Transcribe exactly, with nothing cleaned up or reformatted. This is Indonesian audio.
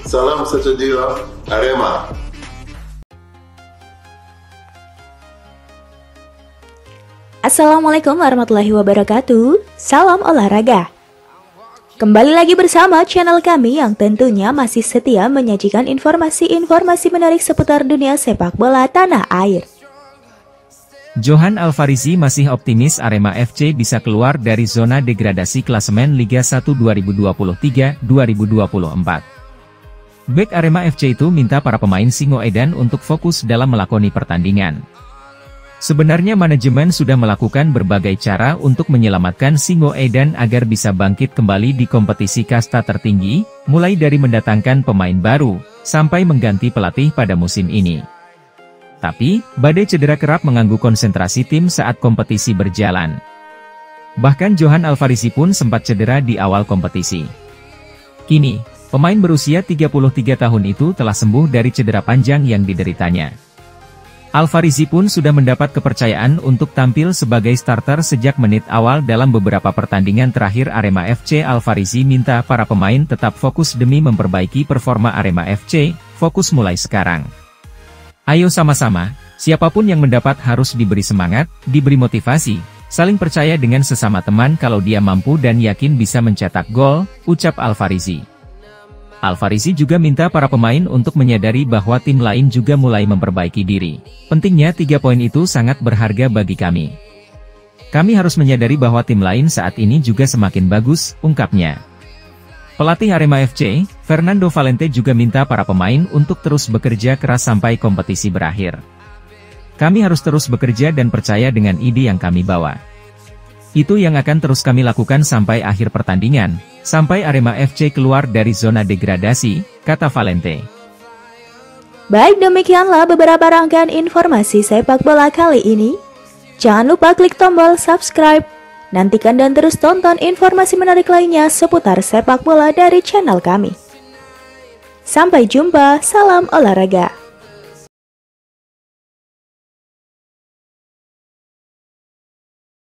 Salam sejahtera, Arema. Assalamualaikum warahmatullahi wabarakatuh. Salam olahraga. Kembali lagi bersama channel kami yang tentunya masih setia menyajikan informasi-informasi menarik seputar dunia sepak bola tanah air. Johan Alfarisi masih optimis Arema F C bisa keluar dari zona degradasi klasemen Liga satu dua ribu dua puluh tiga dua ribu dua puluh empat. Bek Arema F C itu minta para pemain Singoedan untuk fokus dalam melakoni pertandingan. Sebenarnya manajemen sudah melakukan berbagai cara untuk menyelamatkan Singoedan agar bisa bangkit kembali di kompetisi kasta tertinggi, mulai dari mendatangkan pemain baru, sampai mengganti pelatih pada musim ini. Tapi, badai cedera kerap mengganggu konsentrasi tim saat kompetisi berjalan. Bahkan Johan Alfarisi pun sempat cedera di awal kompetisi. Kini, pemain berusia tiga puluh tiga tahun itu telah sembuh dari cedera panjang yang dideritanya. Alfarisi pun sudah mendapat kepercayaan untuk tampil sebagai starter sejak menit awal dalam beberapa pertandingan terakhir Arema F C. Alfarisi minta para pemain tetap fokus demi memperbaiki performa Arema F C, fokus mulai sekarang. Ayo sama-sama, siapapun yang mendapat harus diberi semangat, diberi motivasi, saling percaya dengan sesama teman kalau dia mampu dan yakin bisa mencetak gol, ucap Alfarisi. Alfarisi juga minta para pemain untuk menyadari bahwa tim lain juga mulai memperbaiki diri. Pentingnya tiga poin itu sangat berharga bagi kami. Kami harus menyadari bahwa tim lain saat ini juga semakin bagus, ungkapnya. Pelatih Arema F C, Fernando Valente juga minta para pemain untuk terus bekerja keras sampai kompetisi berakhir. Kami harus terus bekerja dan percaya dengan ide yang kami bawa. Itu yang akan terus kami lakukan sampai akhir pertandingan, sampai Arema F C keluar dari zona degradasi, kata Valente. Baik, demikianlah beberapa rangkaian informasi sepak bola kali ini. Jangan lupa klik tombol subscribe. Nantikan dan terus tonton informasi menarik lainnya seputar sepak bola dari channel kami. Sampai jumpa, salam olahraga.